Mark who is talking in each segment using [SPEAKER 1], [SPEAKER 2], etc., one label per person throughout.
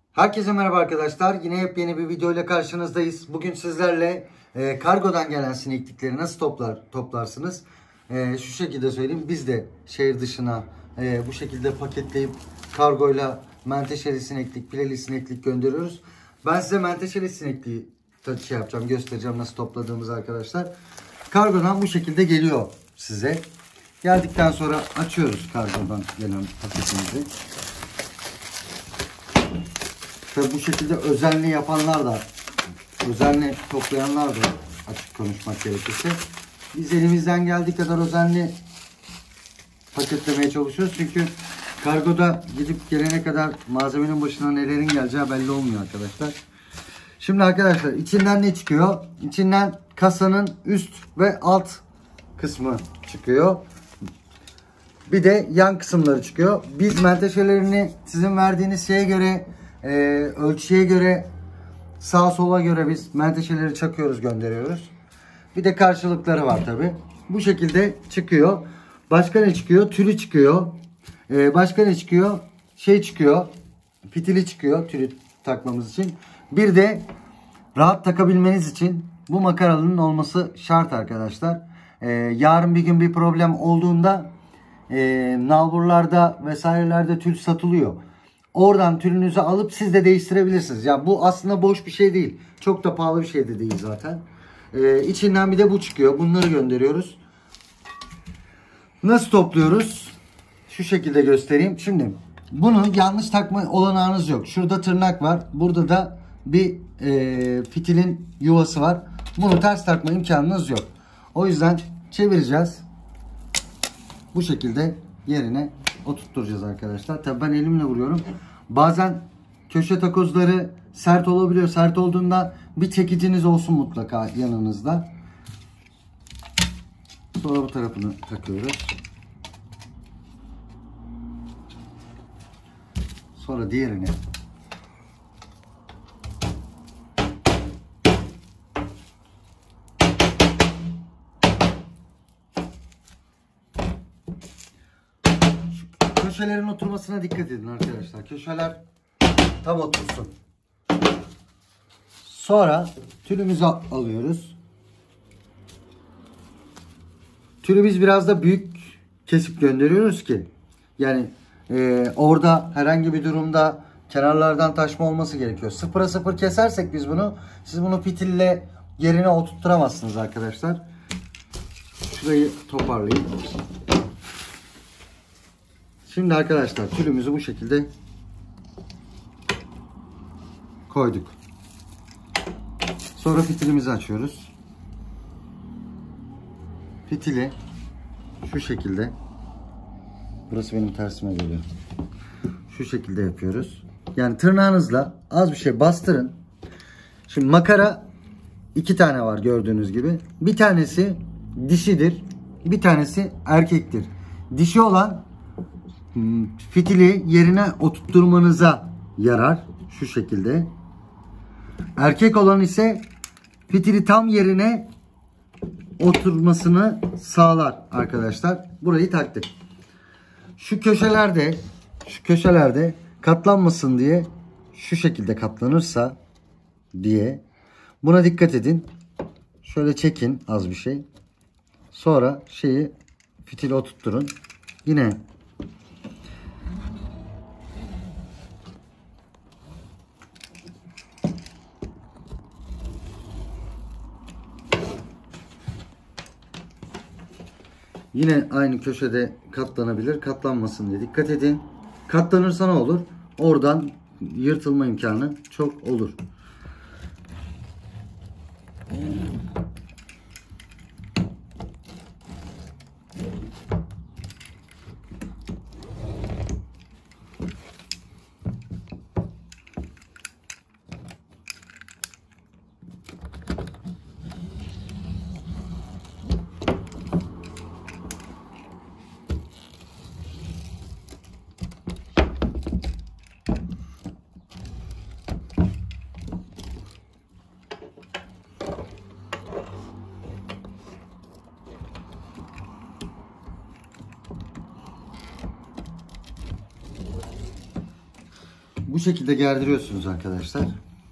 [SPEAKER 1] Herkese merhaba arkadaşlar. Yine yepyeni bir video ile karşınızdayız. Bugün sizlerle kargodan gelen sineklikleri nasıl toplarsınız? Şu şekilde söyleyeyim. Biz de şehir dışına bu şekilde paketleyip kargoyla menteşeli sineklik, pileli sineklik gönderiyoruz. Ben size menteşeli sinekliği göstereceğim nasıl topladığımızı arkadaşlar. Kargodan bu şekilde geliyor size. Geldikten sonra açıyoruz kargodan gelen paketimizi. Ve bu şekilde özenli yapanlar da, özenli toplayanlar da, açık konuşmak gerekirse, biz elimizden geldiği kadar özenli paketlemeye çalışıyoruz. Çünkü kargoda gidip gelene kadar malzemenin başına nelerin geleceği belli olmuyor arkadaşlar. Şimdi arkadaşlar içinden ne çıkıyor? İçinden kasanın üst ve alt kısmı çıkıyor. Bir de yan kısımları çıkıyor. Biz menteşelerini sizin verdiğiniz şeye göre, ölçüye göre, sağa sola göre biz menteşeleri çakıyoruz, gönderiyoruz. Bir de karşılıkları var tabi. Bu şekilde çıkıyor. Başka ne çıkıyor? Tülü çıkıyor. Başka ne çıkıyor? Çıkıyor. Fitili çıkıyor tülü takmamız için. Bir de rahat takabilmeniz için bu makaralının olması şart arkadaşlar. Yarın bir gün bir problem olduğunda nalburlarda vesairelerde tül satılıyor. Oradan tülünüzü alıp siz de değiştirebilirsiniz. Ya bu aslında boş bir şey değil. Çok da pahalı bir şey de değil zaten. İçinden bir de bu çıkıyor. Bunları gönderiyoruz. Nasıl topluyoruz? Şu şekilde göstereyim. Şimdi bunu yanlış takma olanağınız yok. Şurada tırnak var. Burada da bir fitilin yuvası var. Bunu ters takma imkanınız yok. O yüzden çevireceğiz. Bu şekilde yerine oturtturacağız arkadaşlar. Tabii ben elimle vuruyorum. Bazen köşe takozları sert olabiliyor. Sert olduğunda bir çekiciniz olsun mutlaka yanınızda. Sonra bu tarafını takıyoruz. Sonra diğerini. Köşelerin oturmasına dikkat edin arkadaşlar. Köşeler tam otursun. Sonra tülümüzü alıyoruz. Tülü biz biraz da büyük kesip gönderiyoruz ki yani orada herhangi bir durumda kenarlardan taşma olması gerekiyor. 0'a 0 kesersek biz bunu, siz bunu fitille yerine oturtturamazsınız arkadaşlar. Şurayı toparlayayım. Şimdi arkadaşlar tülümüzü bu şekilde koyduk. Sonra fitilimizi açıyoruz. Fitili şu şekilde, burası benim tersime geliyor. Şu şekilde yapıyoruz. Yani tırnağınızla az bir şey bastırın. Şimdi makara 2 tane var gördüğünüz gibi. Bir tanesi dişidir. Bir tanesi erkektir. Dişi olan fitili yerine oturtturmanıza yarar. Şu şekilde. Erkek olan ise fitili tam yerine oturmasını sağlar arkadaşlar. Burayı taktık. Şu köşelerde katlanmasın diye şu şekilde katlanırsa diye buna dikkat edin. Şöyle çekin az bir şey. Sonra fitili oturtturun. Yine aynı köşede katlanabilir. Katlanmasın diye dikkat edin. Katlanırsa ne olur? Oradan yırtılma imkanı çok olur. Bu şekilde gerdiriyorsunuz arkadaşlar.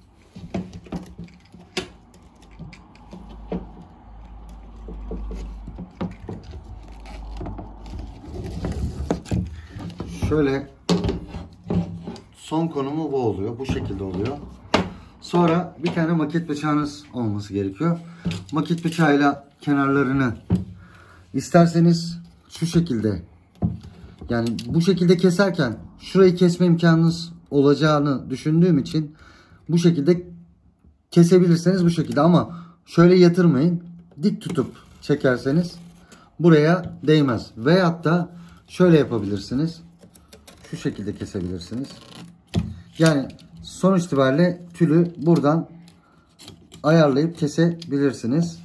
[SPEAKER 1] Şöyle son konumu bu oluyor. Bu şekilde oluyor. Sonra bir tane maket bıçağınız olması gerekiyor. Maket bıçağıyla kenarlarını isterseniz şu şekilde, yani bu şekilde keserken şurayı kesme imkanınız olacağını düşündüğüm için bu şekilde kesebilirseniz bu şekilde, ama şöyle yatırmayın. Dik tutup çekerseniz buraya değmez. Veyahut da şöyle yapabilirsiniz. Şu şekilde kesebilirsiniz. Yani sonuç itibariyle tülü buradan ayarlayıp kesebilirsiniz.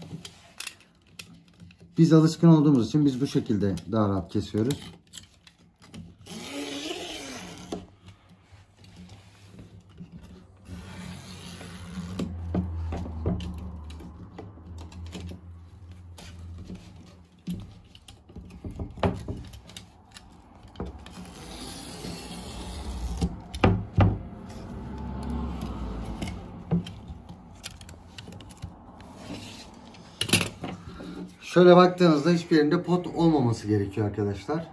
[SPEAKER 1] Biz alışkın olduğumuz için biz bu şekilde daha rahat kesiyoruz. Şöyle baktığınızda hiçbir yerinde pot olmaması gerekiyor arkadaşlar.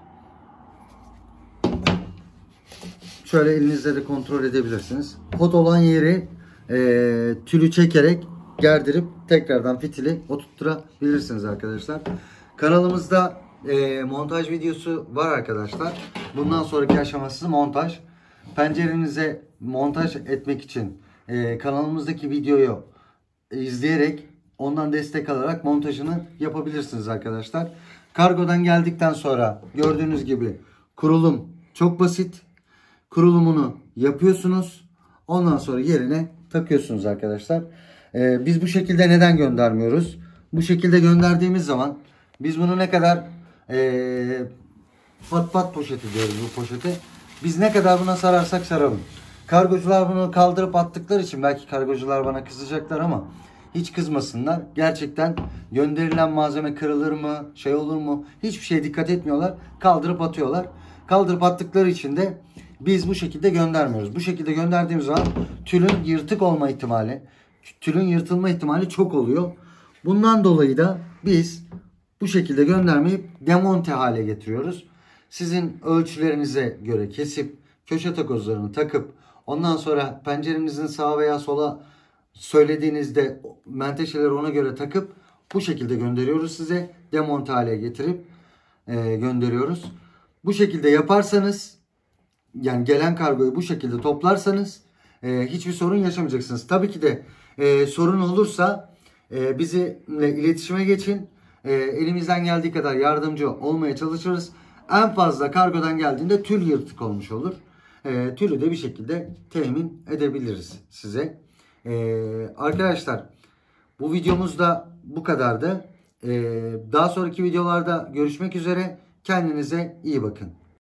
[SPEAKER 1] Şöyle elinizle de kontrol edebilirsiniz. Pot olan yeri tülü çekerek gerdirip tekrardan fitili oturtturabilirsiniz arkadaşlar. Kanalımızda montaj videosu var arkadaşlar. Bundan sonraki aşaması montaj. Pencerenize montaj etmek için kanalımızdaki videoyu izleyerek ondan destek alarak montajını yapabilirsiniz arkadaşlar. Kargodan geldikten sonra gördüğünüz gibi kurulum çok basit. Kurulumunu yapıyorsunuz. Ondan sonra yerine takıyorsunuz arkadaşlar. Biz bu şekilde neden göndermiyoruz? Bu şekilde gönderdiğimiz zaman biz bunu ne kadar pat pat poşeti diyoruz bu poşete. Biz ne kadar buna sararsak saralım. Kargocular bunu kaldırıp attıkları için belki kargocular bana kızacaklar ama hiç kızmasınlar. Gerçekten gönderilen malzeme kırılır mı, şey olur mu? Hiçbir şeye dikkat etmiyorlar. Kaldırıp atıyorlar. Kaldırıp attıkları için de biz bu şekilde göndermiyoruz. Bu şekilde gönderdiğimiz zaman tülün yırtık olma ihtimali, tülün yırtılma ihtimali çok oluyor. Bundan dolayı da biz bu şekilde göndermeyip demonte hale getiriyoruz. Sizin ölçülerinize göre kesip köşe takozlarını takıp ondan sonra pencerenizin sağa veya sola söylediğinizde menteşeleri ona göre takıp bu şekilde gönderiyoruz size. Demonte hale getirip gönderiyoruz. Bu şekilde yaparsanız, yani gelen kargoyu bu şekilde toplarsanız hiçbir sorun yaşamayacaksınız. Tabii ki de sorun olursa bizimle iletişime geçin. Elimizden geldiği kadar yardımcı olmaya çalışırız. En fazla kargodan geldiğinde tül yırtık olmuş olur. Tülü de bir şekilde temin edebiliriz size. Arkadaşlar bu videomuz da bu kadardı. Daha sonraki videolarda görüşmek üzere. Kendinize iyi bakın.